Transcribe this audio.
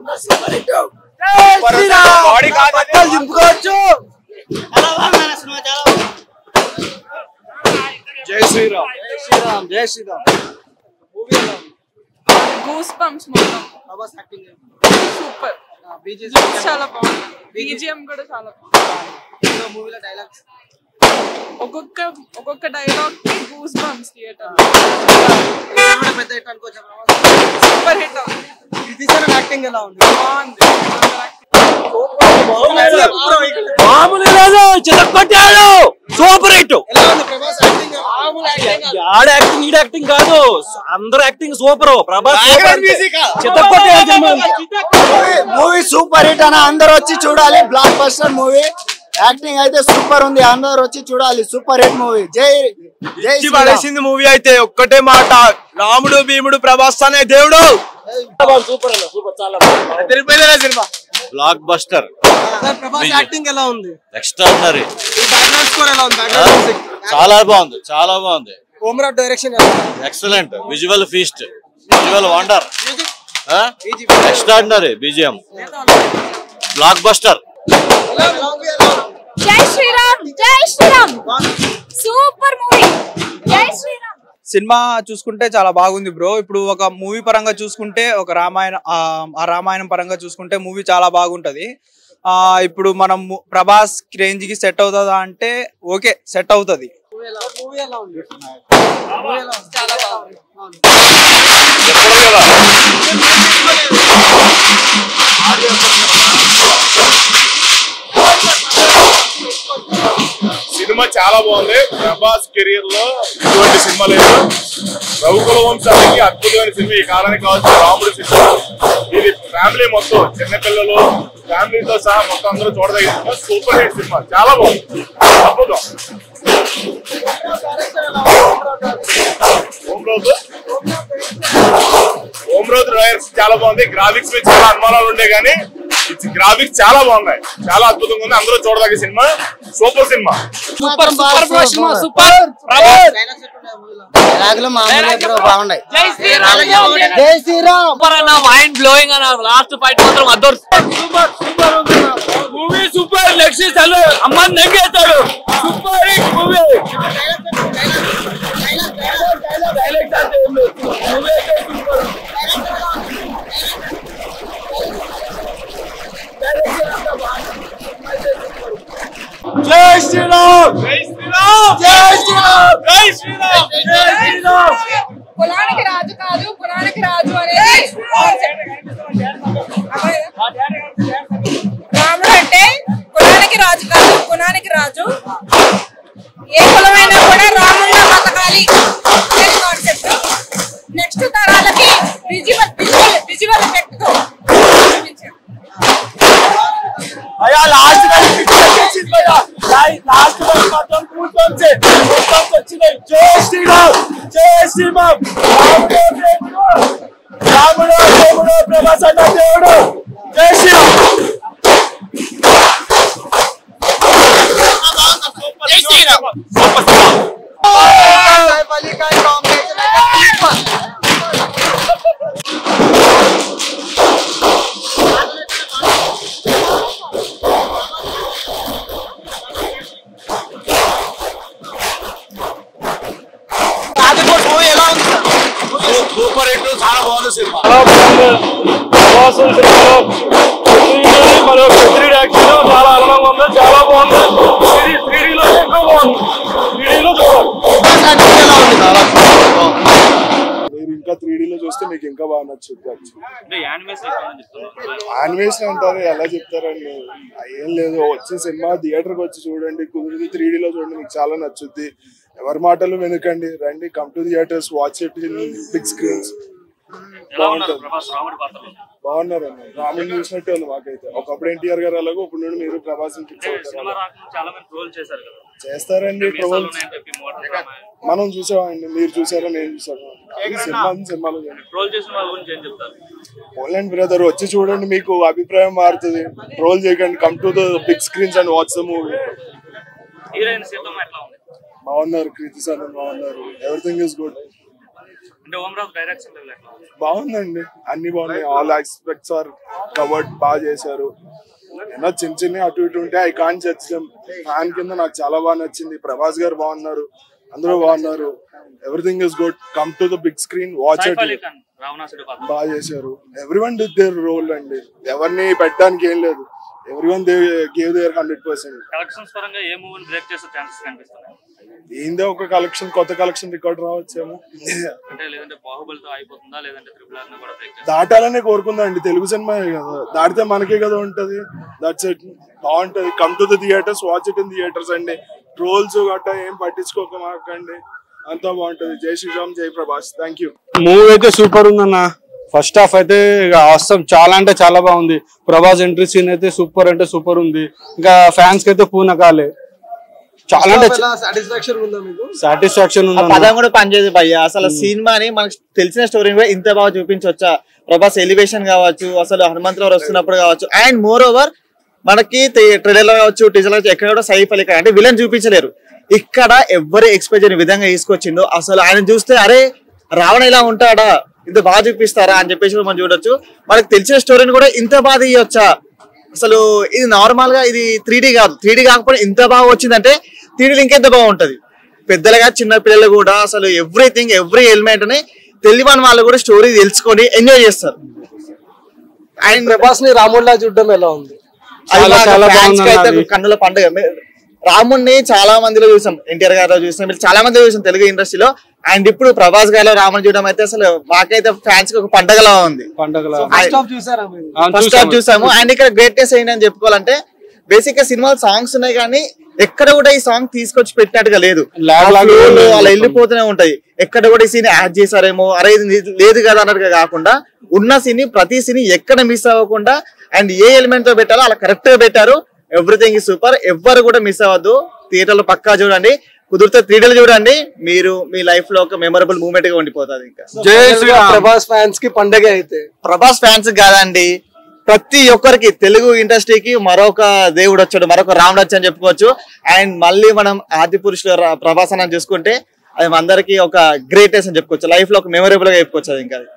జై శ్రీరామ్ జై శ్రీరామ్ జై శ్రీరామ్. గూస్ బంప్స్ మొత్తం. Prabhas acting super. చాలా బాగుంది. బీజిఎం కూడా చాలా బాగుంది. మూవీలో డైలాగ్స్ ఒక్కొక్క డైలాగ్ కి గూస్ బంప్స్ థియేటర్. పెద్ద హిట్ అనుకోవచ్చా? Super hit. యాక్టింగ్ ఎలా ఉంది? బాగుంది. మామూలు లేదు, చితకొట్టాడు. Super hit. ఆడ యాక్టింగ్ ఈడ యాక్టింగ్ కాదు, అందరూ యాక్టింగ్ సూపర్. ప్రభాస్ చితకొట్టాడు. మూవీ సూపర్ హిట్ అన్న, అందరూ వచ్చి చూడాలి. బ్లాక్ బస్టర్ మూవీ, యాక్టింగ్ అయితే సూపర్ ఉంది, అందరూ వచ్చి చూడాలి. Super hit movie. జై జై పడేసింది మూవీ అయితే ఒక్కటే మాట, రాముడు భీముడు ప్రభాస్ అనే దేవుడు. సూపర్ సూపర్, చాలా బాగుంది సినిమా. Blockbuster. ప్రభాస్ యాక్టింగ్ ఎలా ఉంది? ఎక్స్ట్రాడినరీ. బ్యాక్గ్రౌండ్ స్కోర్ ఎలా ఉంది? చాలా బాగుంది, చాలా బాగుంది. ఓమ్రాట్ direction excellent. Visual feast, visual wonder, extraordinary BGM. Block buster. జై శ్రీరామ్ జై శ్రీరామ్. Super movie. జై శ్రీరామ్. సినిమా చూసుకుంటే చాలా బాగుంది బ్రో. ఇప్పుడు ఒక మూవీ పరంగా చూసుకుంటే, ఒక రామాయణం పరంగా చూసుకుంటే మూవీ చాలా బాగుంటది. ఇప్పుడు మనం ప్రభాస్ రేంజ్ కి సెట్ అవుతుందా అంటే ఓకే, సెట్ అవుతుంది. సినిమా చాలా బాగుంది. ప్రభాస్ కెరీర్ లో ఇటువంటి సినిమా లేదు. రఘుకుల వంశానికి అద్భుతమైన సినిమా ఈ కాలానికి కావచ్చు. రాముడు సినిమా ఇది ఫ్యామిలీ మొత్తం, చిన్నపిల్లలు ఫ్యామిలీతో సహా మొత్తం అందరూ చూడదగిన సినిమా. సూపర్ హిట్ సినిమా, చాలా బాగుంది, అద్భుతం. ఓమ్రోజ్ డైరెక్ట్స్ చాలా బాగుంది. గ్రాఫిక్స్ మీద చాలా అనుమానాలు ఉండే కానీ గ్రాఫిక్స్ చాలా బాగున్నాయి, చాలా అద్భుతంగా ఉంది. అందరూ చూడదగ్గ సినిమా, సూపర్ సినిమా. సూపర్ సూపర్ బ్రో సినిమా సూపర్. బాగున్నాయి. జై శ్రీరామ్ జై శ్రీరామ్. సూపర్ అన్న, మైండ్ బ్లోయింగ్ అన్న. లాస్ట్ ఫైట్ మాత్రం అద్దరు. సూపర్ సూపర్ ఉంది మూవీ సూపర్. నెక్స్ట్ అమ్మని నెగ్గేస్తాడు. Super hit movie. జై శ్రీరామ్ జై శ్రీరామ్ జై శ్రీరామ్ జై శ్రీరామ్ జై శ్రీరామ్. కులానికి రాజు కాదు, కులానికి రాజు అనేది రాముడు అంటే కులానికి రాజు కాదు, కులానికి రాజు. ఏ కులమైనా కూడా రాముడిలా బతకాలి అనేది కాన్సెప్ట్. నెక్స్ట్ తరాలకి విజువల్ ఎఫెక్ట్ తో చూపించారు. అయ్యా లాస్ట్ లాస్ట్ మాత్రం కూర్చొని వచ్చినాయి. జై శ్రీరామ్ జై శ్రీరామ్. రాముడు దేవుడు ప్రభాస్ అన్న దేవుడు. జై శ్రీరామ్. జై శ్రీరామ్. సూపర్ హిట్, చాలా బాగుంది సినిమా. చాలా ఆనందంగా ఉంది, చాలా బాగుంది. 3Dలో ఎక్కువ బాగుంది. 3Dలో మీరు ఇంకా 3Dలో చూస్తే మీకు ఇంకా బాగా నచ్చుద్ది. యానిమేషన్ అంటారు, ఎలా చెప్తారండి? ఏం లేదు, వచ్చే సినిమా థియేటర్కి వచ్చి చూడండి, కుదిరితే 3Dలో చూడండి, మీకు చాలా నచ్చుద్ది. ఎవరి మాటలు వెనుకండి, రండి, come to theatres, watch it in big screens. బాగున్నారు అన్న, రాముని చూసినట్టే ఉంది మాకైతే. ఒకప్పుడు ఎన్టీఆర్ గారు అలాగో, ఇప్పుడు నుండి మీరు ప్రభాస్ చేస్తారండి. ట్రోల్స్ మనం చూసామండి, మీరు చూసారా, నేను చూసాను. సినిమాలో పోలండి బ్రదర్, వచ్చి చూడండి, మీకు అభిప్రాయం మారుతుంది. ట్రోల్ చేయకండి, come to the big screens and watch the movie. బాగున్నారు, కృతి సార్ బాగున్నారు, ఎవ్రీథింగ్ ఇస్ గుడ్. బాగుందండి, అన్ని బాగున్నాయి, ఆల్ ఆస్పెక్ట్స్ ఆర్ కవర్డ్ బాగా చేశారు. ఏమన్నా చిన్న చిన్న అటు ఇటు ఉంటే I can't judge them. Fan కింద నాకు చాలా బాగా నచ్చింది. ప్రభాస్ గారు బాగున్నారు, అందరూ బాగున్నారు. Everything is good. Come to the big screen, watch it. బాగా చేశారు. ఎవ్రీవన్ డిడ్ దేర్ రోల్ అండి. ఎవరిని పెట్టడానికి ఏం లేదు. Everyone they gave their 100%. Collections పరంగా ఏ మూవీని బ్రేక్ చేసే ఛాన్సెస్ కనిపిస్తున్నాయి? ఏందో ఒక కలెక్షన్, కొత్త కలెక్షన్ రికార్డ్ రావచ్చేమో. అంటే లేదంటే బాహుబలితో అయిపోతుందా, లేదంటే ట్రిపుల్ ఆర్ ని కూడా బ్రేక్ చేస్తా? దాటాలనే కోరుకుందా అండి. తెలుగు సినిమా కదా, దాటితే మనకే కదా ఉంటది. That's it. బాగుంటది. Come to the theatres, watch it in theatres అండి. ట్రోల్స్ గట్టా ఏం పట్టించుకోకమాకండి, అంతా బాగుంటది. జై శ్రీరామ్, జై ప్రభాస్. Thank you. మూవీ అయితే సూపర్ ఉందన్న. ఫస్ట్ హాఫ్ అయితే అవసరం చాలా అంటే చాలా బాగుంది. ప్రభాస్ ఎంట్రీ సీన్ అయితే సూపర్ అంటే సూపర్ ఉంది. ఇంకా ఫ్యాన్స్ కి అయితే పూనకాలే. చాలా అంటే సాటిస్ఫాక్షన్ ఉంది. పదం కూడా పనిచేది భయ్య. అసలు సినిమాని మనకు తెలిసిన స్టోరీని కూడా ఇంత బాగా చూపించవచ్చా? ప్రభాస్ ఎలివేషన్ కావచ్చు, అసలు హనుమంతులు వస్తున్నప్పుడు కావచ్చు, అండ్ మోర్ ఓవర్ మనకి ట్రైలర్ లో కావచ్చు, టీజర్ లో కావచ్చు, ఎక్కడ కూడా సైఫ్ అలీ ఖాన్ అంటే విలన్ చూపించలేరు. ఇక్కడ ఎవరు ఎక్స్పెక్ట్ చేయని విధంగా తీసుకొచ్చిండు. అసలు ఆయన చూస్తే అరే రావణ ఇలా ఉంటాడా, ఇంత బాగా చూపిస్తారా అని చెప్పేసి మనం చూడొచ్చు. మనకు తెలిసిన స్టోరీని కూడా ఇంత బాగా తీయొచ్చా? అసలు ఇది నార్మల్ గా ఇది 3D కాదు. 3D కాకపోతే ఇంత బాగా వచ్చిందంటే 3D ఇంకెంత బాగుంటది. పెద్దలుగా చిన్న పిల్లలు కూడా అసలు ఎవ్రీథింగ్, ఎవ్రీ ఎలిమెంట్ ని తెలియని వాళ్ళు కూడా స్టోరీ తెలుసుకొని ఎంజాయ్ చేస్తారు. అండ్ ప్రభాస్ ని రాముడిలా చూడడం ఎలా ఉంది? కన్నుల పండుగ. రాముడిని చాలా మందిలో చూసాం, ఎన్టీఆర్ గారిలో చూసాం, చాలా మంది చూసాం తెలుగు ఇండస్ట్రీలో. అండ్ ఇప్పుడు ప్రభాస్ గారిలో రాముని చూడడం అయితే అసలు మాకైతే ఫ్యాన్స్ కి ఒక పండగలా ఉంది. ఫస్ట్ హాఫ్ చూసాము. అండ్ ఇక్కడ గ్రేట్నెస్ ఏంటని చెప్పుకోవాలంటే బేసిక్ గా సినిమాలో సాంగ్స్ ఉన్నాయి కానీ ఎక్కడ కూడా ఈ సాంగ్ తీసుకొచ్చి పెట్టినట్టుగా లేదు. అలా వెళ్ళిపోతూనే ఉంటాయి. ఎక్కడ కూడా ఈ సీన్ యాడ్ చేశారేమో, అరే ఇది లేదు కదా అన్నట్టుగా కాకుండా ఉన్న సీన్ ప్రతి సీన్ ఎక్కడ మిస్ అవ్వకుండా అండ్ ఏ ఎలిమెంట్ తో పెట్టాలో అలా కరెక్ట్ గా పెట్టారు. ఎవ్రీథింగ్ ఈ సూపర్. ఎవ్వరు కూడా మిస్ అవ్వద్దు. థియేటర్ లో పక్కా చూడండి, కుదిరితే 3Dలు చూడండి. మీరు మీ లైఫ్ లో ఒక మెమరబుల్ మూమెంట్ గా ఉండిపోతుంది. ఇంకా జై శ్రీరామ్. ప్రభాస్ ఫ్యాన్స్ కి పండగ అయితే ప్రభాస్ ఫ్యాన్స్ కాదండి, ప్రతి ఒక్కరికి తెలుగు ఇండస్ట్రీకి మరొక దేవుడు వచ్చాడు, మరొక రాముడు వచ్చి అని చెప్పుకోవచ్చు. అండ్ మళ్ళీ మనం ఆదిపురుష్ ప్రభాస్ అని చూసుకుంటే అది అందరికి ఒక గ్రేటెస్ట్ అని చెప్పుకోవచ్చు. లైఫ్ లో ఒక మెమరబుల్ గా చెప్పుకోవచ్చు. అది ఇంకా